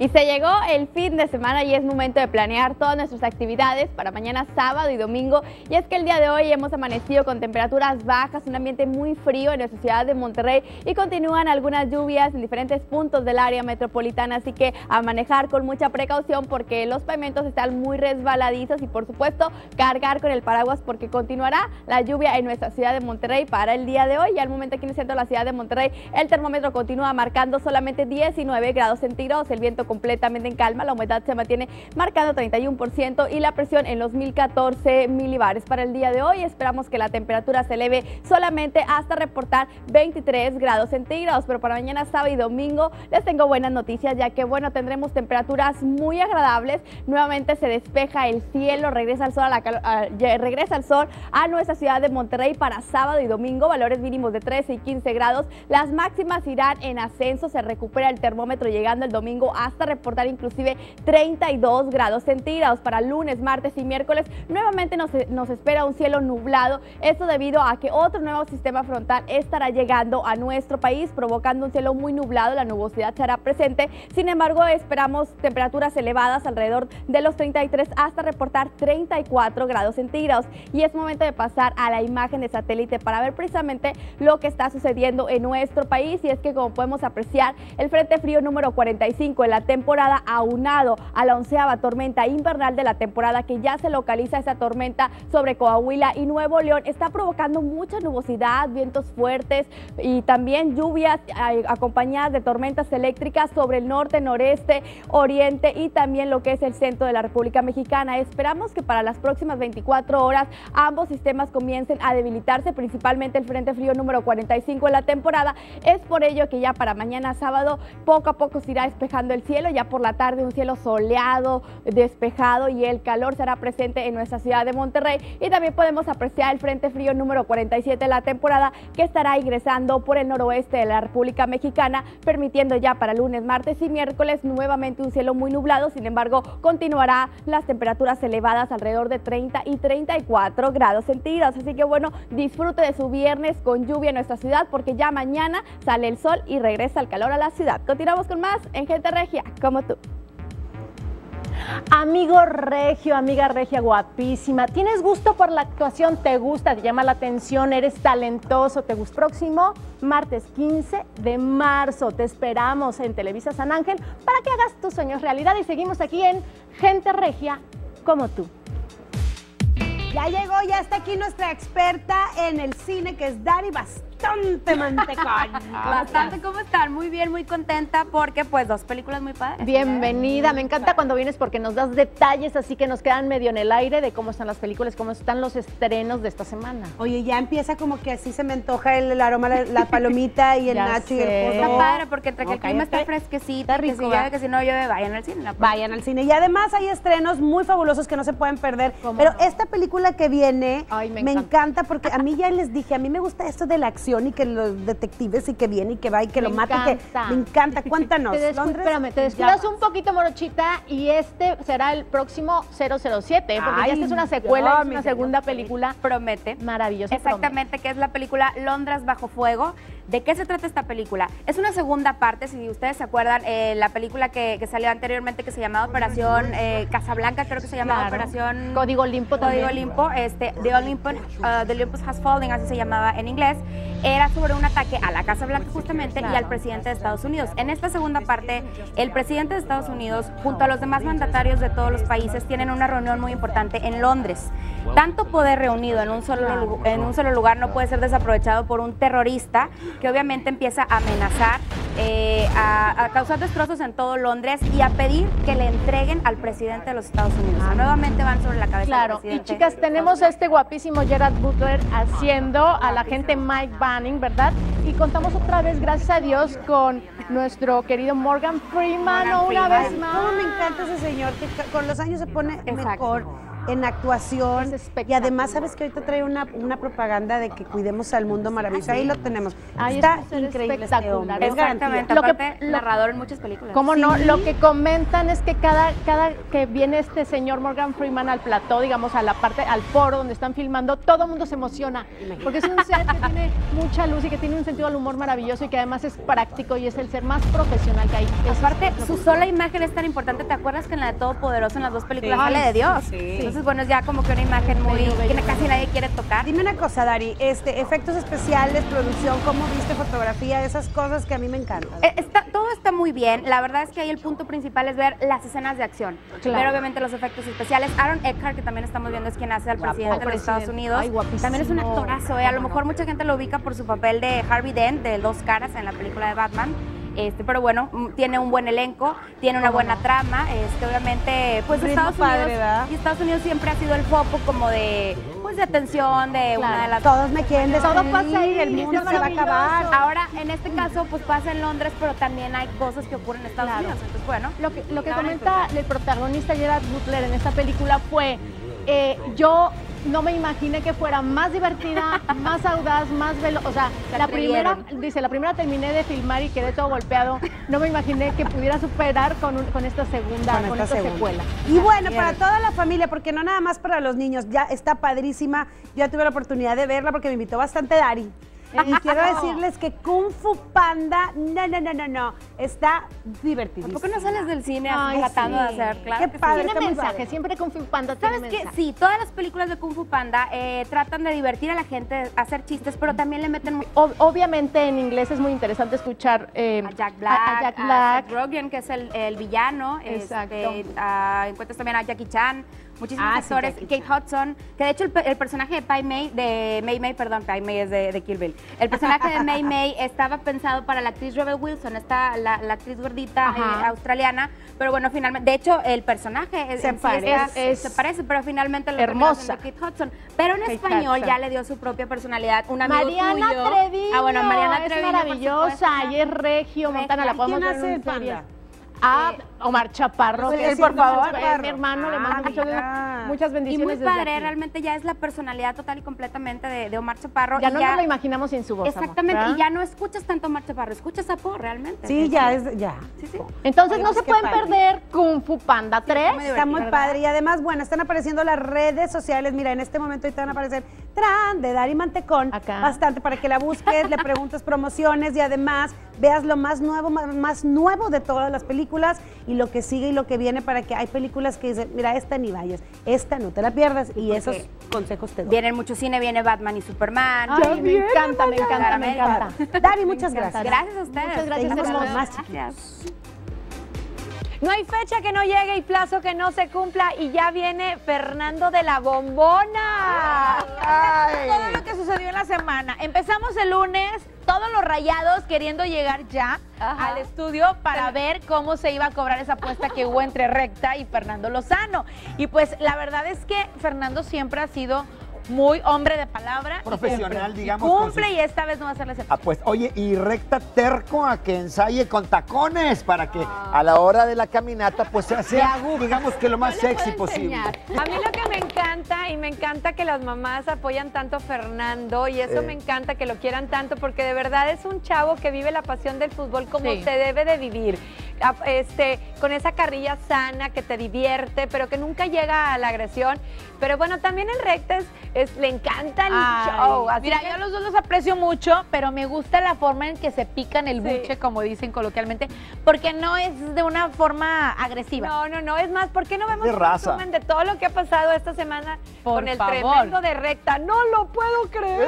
Y se llegó el fin de semana y es momento de planear todas nuestras actividades para mañana sábado y domingo. Y es que el día de hoy hemos amanecido con temperaturas bajas, un ambiente muy frío en nuestra ciudad de Monterrey y continúan algunas lluvias en diferentes puntos del área metropolitana. Así que a manejar con mucha precaución porque los pavimentos están muy resbaladizos y por supuesto cargar con el paraguas porque continuará la lluvia en nuestra ciudad de Monterrey para el día de hoy. Y al momento aquí en el centro de la ciudad de Monterrey el termómetro continúa marcando solamente 19 grados centígrados, el viento completamente en calma, la humedad se mantiene marcando 31% y la presión en los 1014 milibares. Para el día de hoy esperamos que la temperatura se eleve solamente hasta reportar 23 grados centígrados, pero para mañana sábado y domingo les tengo buenas noticias, ya que bueno, tendremos temperaturas muy agradables, nuevamente se despeja el cielo, regresa el sol a nuestra ciudad de Monterrey para sábado y domingo, valores mínimos de 13 y 15 grados, las máximas irán en ascenso, se recupera el termómetro llegando el domingo hasta reportar inclusive 32 grados centígrados. Para lunes, martes y miércoles nuevamente nos espera un cielo nublado, esto debido a que otro nuevo sistema frontal estará llegando a nuestro país provocando un cielo muy nublado, la nubosidad será presente, sin embargo esperamos temperaturas elevadas alrededor de los 33 hasta reportar 34 grados centígrados. Y es momento de pasar a la imagen de satélite para ver precisamente lo que está sucediendo en nuestro país, y es que como podemos apreciar el frente frío número 45 en la temporada aunado a la 11ª tormenta invernal de la temporada que ya se localiza esa tormenta sobre Coahuila y Nuevo León está provocando mucha nubosidad, vientos fuertes y también lluvias acompañadas de tormentas eléctricas sobre el norte, noreste, oriente y también lo que es el centro de la República Mexicana. Esperamos que para las próximas 24 horas ambos sistemas comiencen a debilitarse, principalmente el frente frío número 45 en la temporada. Es por ello que ya para mañana sábado poco a poco se irá despejando el cielo, ya por la tarde un cielo soleado, despejado y el calor será presente en nuestra ciudad de Monterrey. Y también podemos apreciar el frente frío número 47 de la temporada que estará ingresando por el noroeste de la República Mexicana, permitiendo ya para lunes, martes y miércoles nuevamente un cielo muy nublado. Sin embargo, continuará las temperaturas elevadas alrededor de 30 y 34 grados centígrados. Así que bueno, disfrute de su viernes con lluvia en nuestra ciudad porque ya mañana sale el sol y regresa el calor a la ciudad. Continuamos con más en Gente Regia, como tú. Amigo regio, amiga regia guapísima, ¿tienes gusto por la actuación? ¿Te gusta? ¿Te llama la atención? ¿Eres talentoso? ¿Te gusta? Próximo martes 15 de marzo te esperamos en Televisa San Ángel para que hagas tus sueños realidad y seguimos aquí en Gente Regia como tú. Ya llegó, ya está aquí nuestra experta en el cine, que es Dari, bastante mantecón. Bastante, ¿cómo están? Muy bien, muy contenta porque pues dos películas muy padres. Bienvenida, me encanta cuando vienes porque nos das detalles así que nos quedan medio en el aire de cómo están las películas, cómo están los estrenos de esta semana. Oye, ya empieza como que así se me antoja el aroma, la palomita y el nacho y el Está pozo. padre porque entre que el clima está fresquecito, rico, que si llueve, que si no llueve, vayan al cine. Vayan al cine. Y además hay estrenos muy fabulosos que no se pueden perder. Pero esta película que viene me encanta porque a mí ya les dije, a mí me gusta esto de la acción y que los detectives y que viene y que va y que lo mata y que me encanta. Cuéntanos. Espérame, te descuidas un poquito, Morochita, y este será el próximo 007, porque ya esta es una secuela, es una segunda película. Promete. Maravillosa. Exactamente, que es la película Londres bajo fuego. ¿De qué se trata esta película? Es una segunda parte, si ustedes se acuerdan, la película que salió anteriormente que se llamaba Operación Casablanca, creo que se llamaba Operación Código Olimpo Código Olimpo, The Olympus Has Fallen, así se llamaba en inglés. Era sobre un ataque a la Casa Blanca justamente y al presidente de Estados Unidos. En esta segunda parte, el presidente de Estados Unidos junto a los demás mandatarios de todos los países tienen una reunión muy importante en Londres. Tanto poder reunido en un solo lugar no puede ser desaprovechado por un terrorista que obviamente empieza a amenazar, a causar destrozos en todo Londres y a pedir que le entreguen al presidente de los Estados Unidos. Nuevamente van sobre la cabeza del presidente. Y chicas, tenemos a este guapísimo Gerard Butler haciendo a la gente Mike Banning, ¿verdad? Y contamos otra vez, gracias a Dios, con nuestro querido Morgan Freeman una vez más. Me encanta ese señor, que con los años se pone mejor. en actuación. Y además, ¿sabes que ahorita trae una propaganda de que cuidemos al mundo maravilloso? Ahí lo tenemos. Está increíble este hombre. Exactamente. Aparte, narrador en muchas películas. ¿Cómo no? Lo que comentan es que cada que viene este señor Morgan Freeman al plató, digamos, a la parte, al foro donde están filmando, todo el mundo se emociona. Porque es un ser que tiene mucha luz y que tiene un sentido del humor maravilloso y que además es práctico y es el ser más profesional que hay. Aparte, su sola imagen es tan importante. ¿Te acuerdas que en la de Todopoderoso, en las dos películas, sale de Dios? Sí. Entonces, bueno, es ya como que una imagen muy que casi nadie quiere tocar. Dime una cosa, Dari, efectos especiales, producción, ¿cómo viste fotografía? Esas cosas que a mí me encantan. Todo está muy bien. La verdad es que ahí el punto principal es ver las escenas de acción. Claro. Ver obviamente los efectos especiales. Aaron Eckhart, que también estamos viendo, es quien hace al presidente de los Estados Unidos. Ay, también es un actorazo. A lo mejor mucha gente lo ubica por su papel de Harvey Dent, de Dos Caras, en la película de Batman. Pero bueno, tiene un buen elenco, tiene una buena trama, obviamente, pues Estados Unidos siempre ha sido el foco como de, pues de atención, de una de las... Todos me quieren decir, todo pasa ahí, el mundo se va a acabar. Ahora, en este caso, pues pasa en Londres, pero también hay cosas que ocurren en Estados Unidos, entonces bueno. Lo que comenta el protagonista Gerard Butler en esta película fue, yo no me imaginé que fuera más divertida, más audaz, más veloz. O sea, la primera terminé de filmar y quedé todo golpeado. No me imaginé que pudiera superar con esta segunda secuela. Y bueno, para toda la familia, porque no nada más para los niños, ya está padrísima. Yo ya tuve la oportunidad de verla porque me invitó bastante Dari. Y quiero decirles que Kung Fu Panda, no, está divertidísimo. ¿Por qué no sales del cine tratando de hacer? Claro, qué padre, tiene mensaje, siempre Kung Fu Panda tiene mensaje. ¿Sabes qué? Sí, todas las películas de Kung Fu Panda tratan de divertir a la gente, hacer chistes, pero también le meten... Obviamente en inglés es muy interesante escuchar a Jack Black, a Seth Rogen, que es el villano. Exacto. Encuentras también a Jackie Chan. Muchísimos actores, Kate Hudson, que de hecho el personaje de Pai Mei es de Kill Bill. El personaje de Mei Mei estaba pensado para la actriz Rebel Wilson, la actriz gordita australiana, pero bueno, finalmente, de hecho, el personaje se parece, pero finalmente lo hermosa. de Kate Hudson. Pero en español ya le dio su propia personalidad, un amigo Mariana tuyo. Treviño, Bueno, Mariana Treviño, es maravillosa, y es regio, Montana, la podemos ver en serie. Omar Chaparro, por favor, mi hermano, le mando muchas bendiciones. Y muy padre, realmente ya es la personalidad total y completamente de Omar Chaparro. Ya no nos lo imaginamos sin su voz. Exactamente, y ya no escuchas tanto a Omar Chaparro, escuchas a Po realmente. Sí, ya. Sí. Entonces no se pueden perder Kung Fu Panda 3. Está muy padre, y además, bueno, están apareciendo las redes sociales. Mira, en este momento ahorita van a aparecer de Dari Mantecón, bastante, para que la busques, le preguntes promociones y además veas lo más nuevo de todas las películas y lo que sigue y lo que viene, para que hay películas que dicen, mira, esta ni vayas, esta no te la pierdas, y esos consejos te doy. Viene mucho cine, viene Batman y Superman. Ay, me encanta. Dari, muchas gracias. Gracias a ustedes. Muchas gracias. Más chiquitos. No hay fecha que no llegue y plazo que no se cumpla, y ya viene Fernando de la Bombona. Todo lo que sucedió en la semana. Empezamos el lunes, todos los Rayados queriendo llegar ya al estudio para ver cómo se iba a cobrar esa apuesta que hubo entre Recta y Fernando Lozano. Y pues la verdad es que Fernando siempre ha sido muy hombre de palabra. Profesional, digamos. Cumple, y esta vez no va a ser la excepción. Pues, oye, y Recta terco a que ensaye con tacones para que a la hora de la caminata pues sea, digamos que lo más sexy posible. A mí lo que me encanta, y me encanta que las mamás apoyan tanto a Fernando, y eso me encanta que lo quieran tanto, porque de verdad es un chavo que vive la pasión del fútbol como se debe de vivir. Con esa carrilla sana que te divierte, pero que nunca llega a la agresión. Pero bueno, también el Recta le encanta el show. Así mira, yo los dos los aprecio mucho, pero me gusta la forma en que se pican el buche, como dicen coloquialmente, porque no es de una forma agresiva. No, es más, ¿por qué no vemos un resumen de todo lo que ha pasado esta semana con el tremendo de Recta? ¡No lo puedo creer!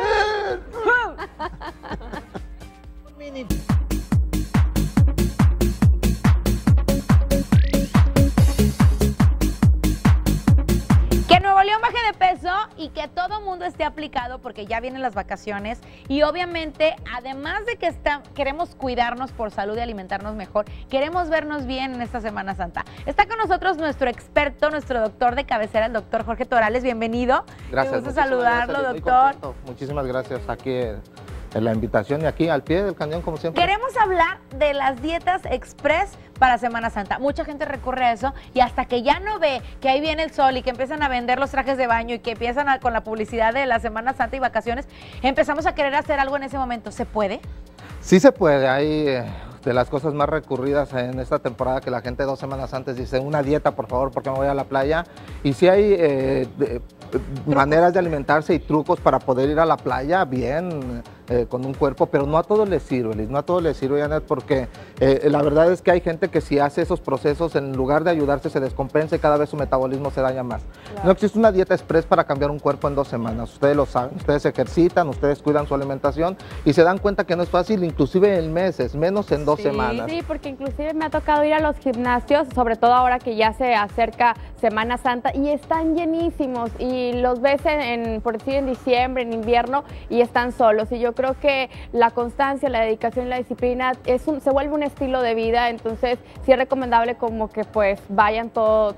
Que Nuevo León baje de peso y que todo mundo esté aplicado, porque ya vienen las vacaciones, y obviamente, además de que queremos cuidarnos por salud y alimentarnos mejor, queremos vernos bien en esta Semana Santa. Está con nosotros nuestro experto, nuestro doctor de cabecera, el doctor Jorge Torales. Bienvenido. Gracias. Me gusta saludarlo, doctor. Muchísimas gracias. Aquí la invitación y aquí al pie del cañón como siempre. Queremos hablar de las dietas express para Semana Santa. Mucha gente recurre a eso y hasta que ya no ve que ahí viene el sol y que empiezan a vender los trajes de baño y que empiezan con la publicidad de la Semana Santa y vacaciones, empezamos a querer hacer algo en ese momento. ¿Se puede? Sí se puede. Hay de las cosas más recurridas en esta temporada que la gente 2 semanas antes dice una dieta, por favor, porque me voy a la playa. Y sí hay maneras de alimentarse y trucos para poder ir a la playa bien, con un cuerpo, pero no a todos les sirve, Liz, no a todos les sirve, Janet, porque la verdad es que hay gente que si hace esos procesos, en lugar de ayudarse, se descompensa y cada vez su metabolismo se daña más. Claro. No existe una dieta express para cambiar un cuerpo en 2 semanas, ustedes lo saben, ustedes se ejercitan, ustedes cuidan su alimentación y se dan cuenta que no es fácil, inclusive en meses, menos en 2 semanas. Sí, porque inclusive me ha tocado ir a los gimnasios, sobre todo ahora que ya se acerca Semana Santa, y están llenísimos, y los ves por decir en diciembre, en invierno, y están solos, y yo creo que la constancia, la dedicación y la disciplina se vuelve un estilo de vida, entonces sí es recomendable como que pues vayan todos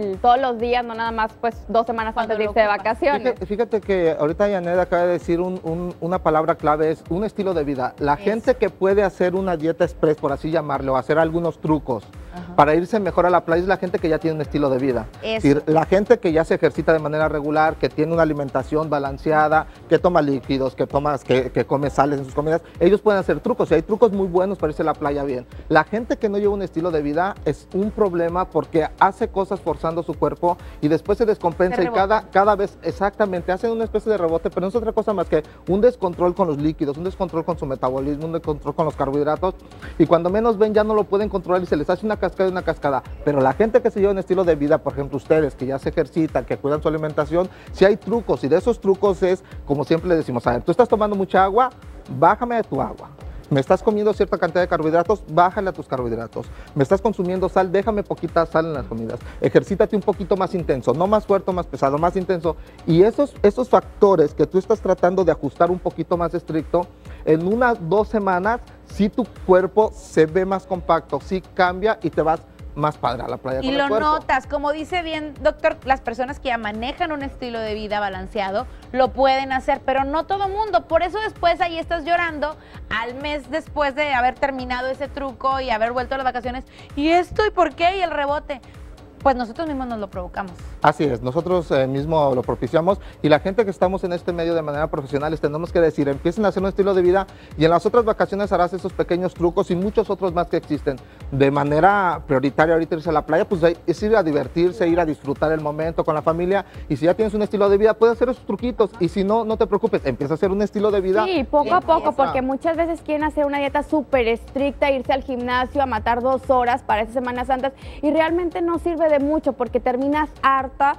los días, no nada más pues 2 semanas antes de irse de vacaciones. Fíjate que ahorita Janet acaba de decir una palabra clave, es un estilo de vida. La gente que puede hacer una dieta express, por así llamarlo, hacer algunos trucos para irse mejor a la playa, es la gente que ya tiene un estilo de vida. Es decir, la gente que ya se ejercita de manera regular, que tiene una alimentación balanceada, que toma líquidos, que come sales en sus comidas, ellos pueden hacer trucos y hay trucos muy buenos para irse a la playa bien. La gente que no lleva un estilo de vida es un problema porque hace cosas forzando su cuerpo y después se descompensa y cada vez exactamente hacen una especie de rebote, pero no es otra cosa más que un descontrol con los líquidos, un descontrol con su metabolismo, un descontrol con los carbohidratos, y cuando menos ven ya no lo pueden controlar y se les hace una cascada. Pero la gente que se lleva un estilo de vida, por ejemplo ustedes que ya se ejercitan, que cuidan su alimentación, sí hay trucos, y de esos trucos es, como siempre le decimos, a ver, tú estás tomando mucha agua, bájame de tu agua. Me estás comiendo cierta cantidad de carbohidratos, bájale a tus carbohidratos. Me estás consumiendo sal, déjame poquita sal en las comidas. Ejercítate un poquito más intenso, no más fuerte, más pesado, más intenso. Y esos factores que tú estás tratando de ajustar un poquito más estricto, en 1 o 2 semanas, sí tu cuerpo se ve más compacto, sí cambia y te vas más padre a la playa. Y lo notas, como dice bien, doctor, las personas que ya manejan un estilo de vida balanceado lo pueden hacer, pero no todo mundo. Por eso después ahí estás llorando al mes después de haber terminado ese truco y haber vuelto a las vacaciones. ¿Y esto y por qué? Y el rebote. Pues nosotros mismos nos lo provocamos. Así es, nosotros mismos lo propiciamos, y la gente que estamos en este medio de manera profesional les tenemos que decir, empiecen a hacer un estilo de vida y en las otras vacaciones harás esos pequeños trucos y muchos otros más que existen. De manera prioritaria ahorita irse a la playa, pues es ir a divertirse, ir a disfrutar el momento con la familia, y si ya tienes un estilo de vida, puedes hacer esos truquitos, y si no, no te preocupes, empieza a hacer un estilo de vida. Sí, poco a poco, porque muchas veces quieren hacer una dieta súper estricta, irse al gimnasio a matar 2 horas para esas Semanas Santas, y realmente no sirve de mucho porque terminas harta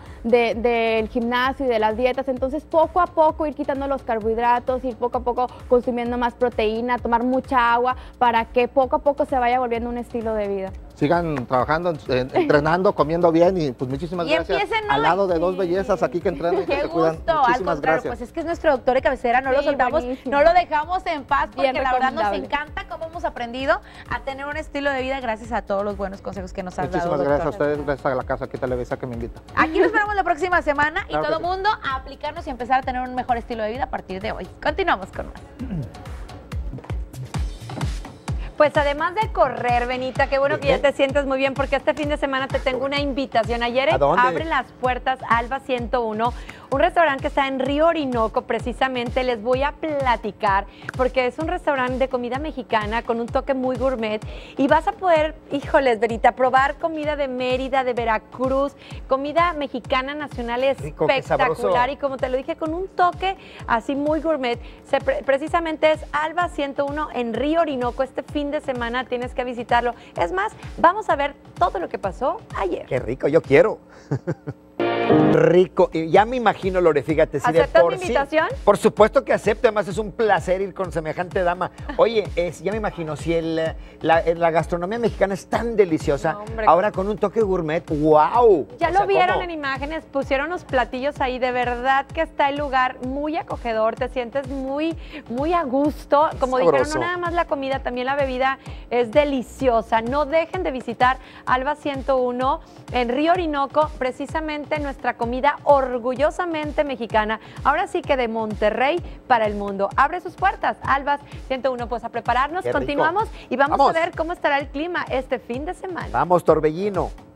del gimnasio y de las dietas. Entonces poco a poco ir quitando los carbohidratos, ir poco a poco consumiendo más proteína, tomar mucha agua, para que poco a poco se vaya volviendo un estilo de vida. Sigan trabajando, entrenando, comiendo bien, y pues muchísimas gracias. Al lado de 2 bellezas aquí que entrenan y que se cuidan. Al contrario, pues es que es nuestro doctor de cabecera, no lo soltamos, no lo dejamos en paz, porque la verdad nos encanta cómo hemos aprendido a tener un estilo de vida gracias a todos los buenos consejos que nos has dado. Muchísimas gracias a ustedes, gracias a la casa aquí Televisa que me invita. Aquí nos esperamos la próxima semana y todo el mundo a aplicarnos y empezar a tener un mejor estilo de vida a partir de hoy. Continuamos con más. Pues además de correr, Benita, qué bueno que ya te sientas muy bien, porque este fin de semana te tengo una invitación. Ayer abre las puertas Alba 101, un restaurante que está en Río Orinoco, precisamente. Les voy a platicar, porque es un restaurante de comida mexicana con un toque muy gourmet, y vas a poder, híjoles, Benita, probar comida de Mérida, de Veracruz, comida mexicana nacional espectacular, y como te lo dije, con un toque así muy gourmet. Precisamente es Alba 101 en Río Orinoco. Este fin de semana tienes que visitarlo. Es más, vamos a ver todo lo que pasó ayer. Qué rico, yo quiero. Rico, y ya me imagino, Lore, fíjate. Si ¿aceptas mi invitación? Sí, por supuesto que acepto, además es un placer ir con semejante dama. Oye, ya me imagino, si la gastronomía mexicana es tan deliciosa, no, ahora con un toque gourmet, ¡wow! Ya lo vieron en imágenes, pusieron los platillos ahí, de verdad que está el lugar muy acogedor, te sientes muy a gusto. Como dijeron, no nada más la comida, también la bebida es deliciosa. No dejen de visitar Alba 101 en Río Orinoco, precisamente nuestra nuestra comida orgullosamente mexicana. Ahora sí que de Monterrey para el mundo. Abre sus puertas, Albas 101, pues a prepararnos. Continuamos y vamos a ver cómo estará el clima este fin de semana. Vamos, Torbellino.